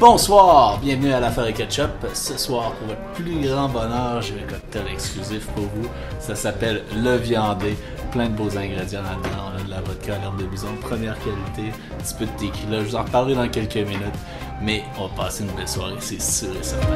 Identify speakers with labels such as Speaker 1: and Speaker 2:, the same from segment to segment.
Speaker 1: Bonsoir, bienvenue à l'Affaire et Ketchup. Ce soir, pour votre plus grand bonheur, j'ai un cocktail exclusif pour vous. Ça s'appelle le viandé. Plein de beaux ingrédients là-dedans. On a de la vodka à l'herbe de bison, première qualité, un petit peu de tequila. Je vous en reparlerai dans quelques minutes. Mais on va passer une belle soirée, c'est sûr et certain.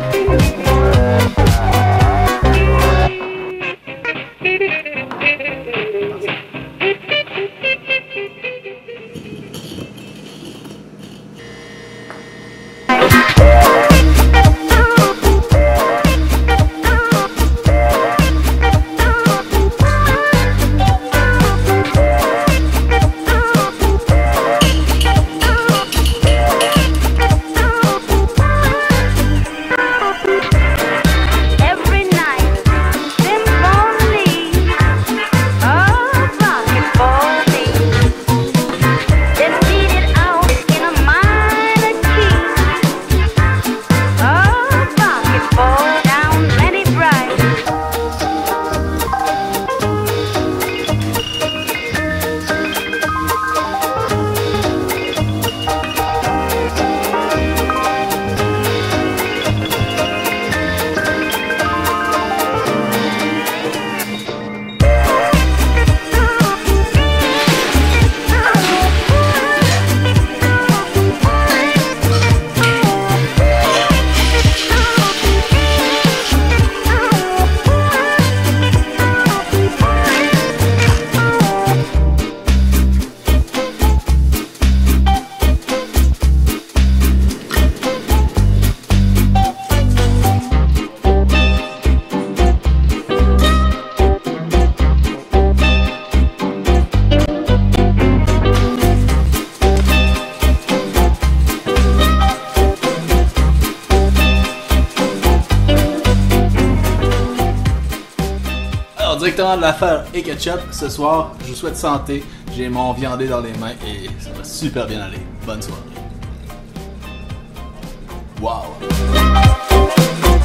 Speaker 1: Directement de l'Affaire et Ketchup, ce soir, je vous souhaite santé, j'ai mon viandé dans les mains et ça va super bien aller. Bonne soirée. Wow!